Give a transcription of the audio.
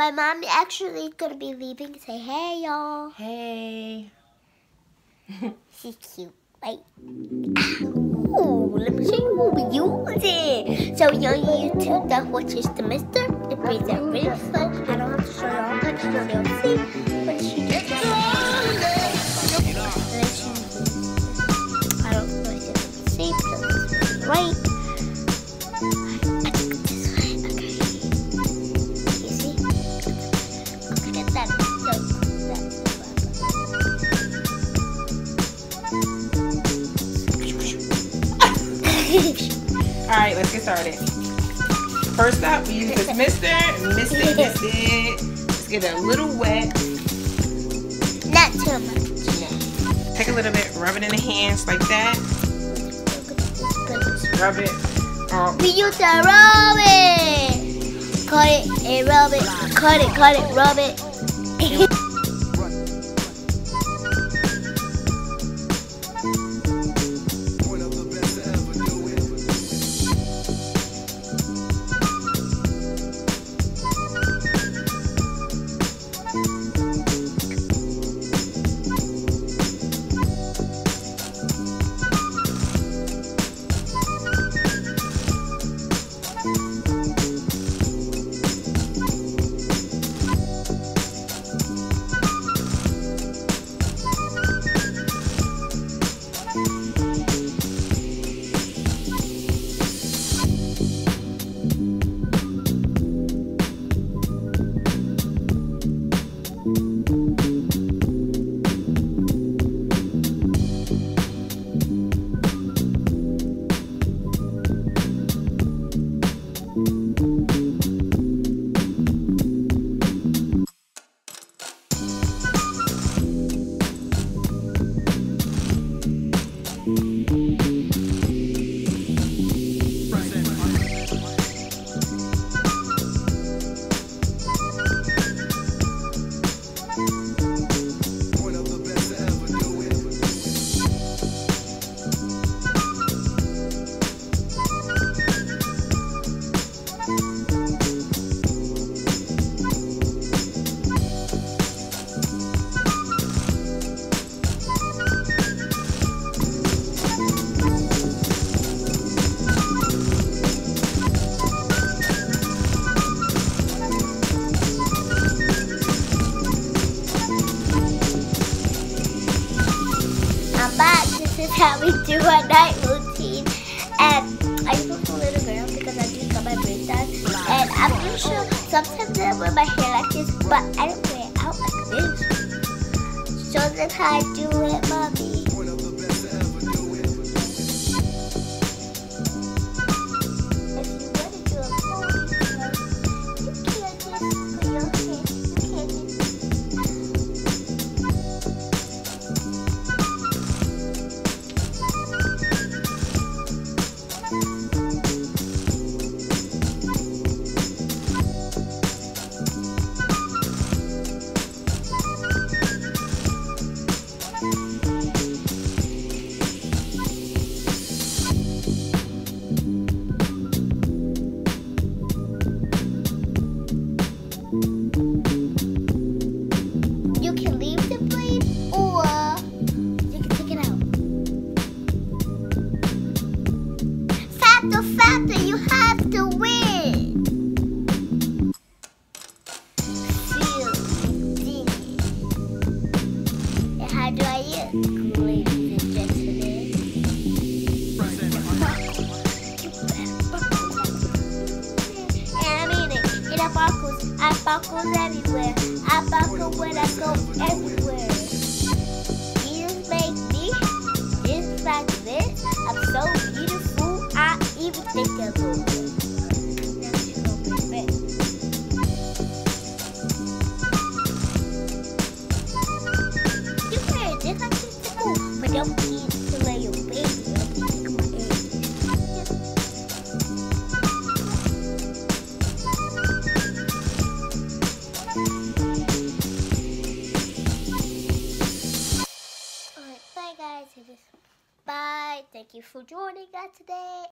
My mom actually gonna be leaving. Say hey, y'all. Hey. She's cute, right? Ooh, let me show you what we using. So we're gonna use two stuff, which is the mister. It brings it really slow. I don't have to show y'all. I just want y'all to see what she gets. I don't really get to see because it's right. Alright, let's get started. First up, we use this mister. Mist it. Let's get it a little wet. Not too much. Take a little bit, rub it in the hands like that. Rub it. We use to rub it. Cut it and rub it. Cut it, rub it. This is how we do our night routine, and I look a little girl because I do got my braids done, and I'm pretty sure sometimes I wear my hair like this, but I don't wear it out like this. Show them how I do it, mommy. Faster, you have to win. Feel it. And how do I use, ladies and gentlemen? And I mean it. And I buckles everywhere. I buckle when I go everywhere. Jesus make me just like this. I'm so beautiful. I even think of it. Now she's gonna be back. You can wear it just like this to school, but don't need to wear your baby. Alright, bye guys. Bye. Thank you for joining us today.